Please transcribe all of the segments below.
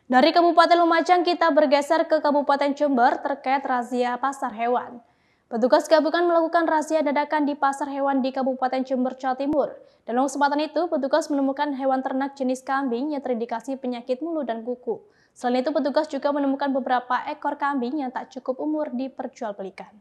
Dari Kabupaten Lumajang kita bergeser ke Kabupaten Jember terkait razia pasar hewan. Petugas gabungan melakukan razia dadakan di pasar hewan di Kabupaten Jember, Jawa Timur. Dalam kesempatan itu, petugas menemukan hewan ternak jenis kambing yang terindikasi penyakit mulut dan kuku. Selain itu, petugas juga menemukan beberapa ekor kambing yang tak cukup umur diperjualbelikan.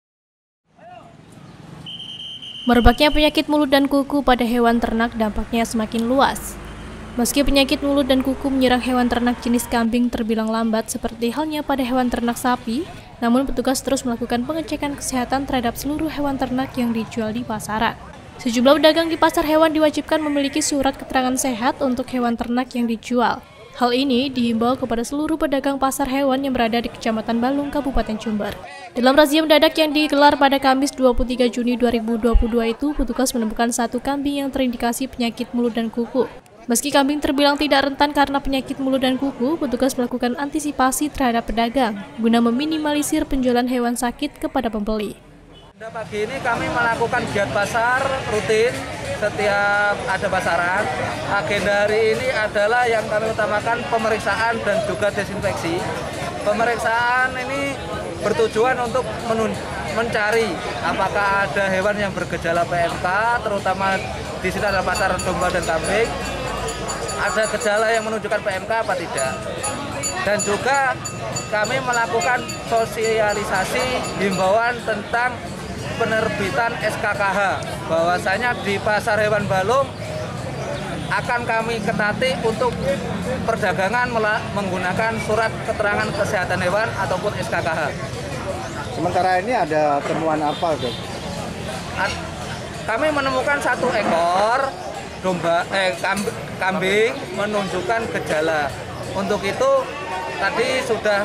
Merebaknya penyakit mulut dan kuku pada hewan ternak dampaknya semakin luas. Meski penyakit mulut dan kuku menyerang hewan ternak jenis kambing terbilang lambat seperti halnya pada hewan ternak sapi, namun petugas terus melakukan pengecekan kesehatan terhadap seluruh hewan ternak yang dijual di pasaran. Sejumlah pedagang di pasar hewan diwajibkan memiliki surat keterangan sehat untuk hewan ternak yang dijual. Hal ini dihimbau kepada seluruh pedagang pasar hewan yang berada di Kecamatan Balung, Kabupaten Jember. Dalam razia mendadak yang digelar pada Kamis 23 Juni 2022 itu, petugas menemukan satu kambing yang terindikasi penyakit mulut dan kuku. Meski kambing terbilang tidak rentan karena penyakit mulut dan kuku, petugas melakukan antisipasi terhadap pedagang guna meminimalisir penjualan hewan sakit kepada pembeli. Pagi ini kami melakukan giat pasar rutin setiap ada pasaran. Agenda hari ini adalah yang kami utamakan pemeriksaan dan juga desinfeksi. Pemeriksaan ini bertujuan untuk mencari apakah ada hewan yang bergejala PMK, terutama di sini adalah pasar domba dan kambing. Ada gejala yang menunjukkan PMK apa tidak. Dan juga kami melakukan sosialisasi himbauan tentang penerbitan SKKH, bahwasanya di pasar hewan Balung akan kami ketati untuk perdagangan menggunakan surat keterangan kesehatan hewan ataupun SKKH. Sementara ini ada temuan apa, Dok? Kami menemukan satu ekor kambing menunjukkan gejala. Untuk itu tadi sudah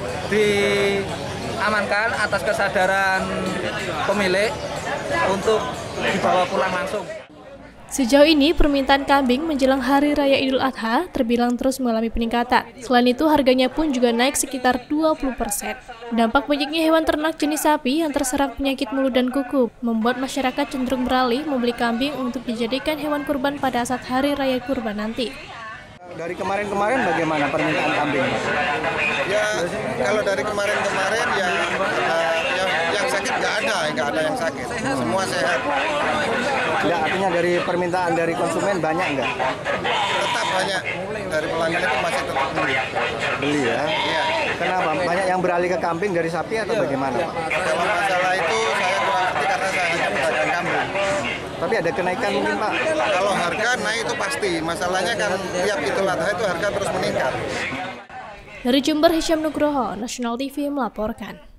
diamankan atas kesadaran pemilik untuk dibawa pulang langsung. Sejauh ini, permintaan kambing menjelang Hari Raya Idul Adha terbilang terus mengalami peningkatan. Selain itu, harganya pun juga naik sekitar 20%. Dampak banyaknya hewan ternak jenis sapi yang terserang penyakit mulut dan kuku membuat masyarakat cenderung beralih membeli kambing untuk dijadikan hewan kurban pada saat Hari Raya Kurban nanti. Dari kemarin-kemarin bagaimana permintaan kambing? Ya, kalau dari kemarin-kemarin yang sakit nggak ada yang sakit. Semua sehat. Ya, artinya dari permintaan dari konsumen banyak nggak? Tetap banyak. Dari pelanggan itu masih tetap beli. Beli ya? Iya. Kenapa? Banyak yang beralih ke kambing dari sapi atau bagaimana, Pak? Kalau masalah itu saya kurang ngerti karena saya hanya pedagang kambing. Tapi ada kenaikan mungkin, Pak? Kalau harga naik itu pasti. Masalahnya kan tiap Idul Adha itu harga terus meningkat. Dari Jember, Hisyam Nugroho, National TV melaporkan.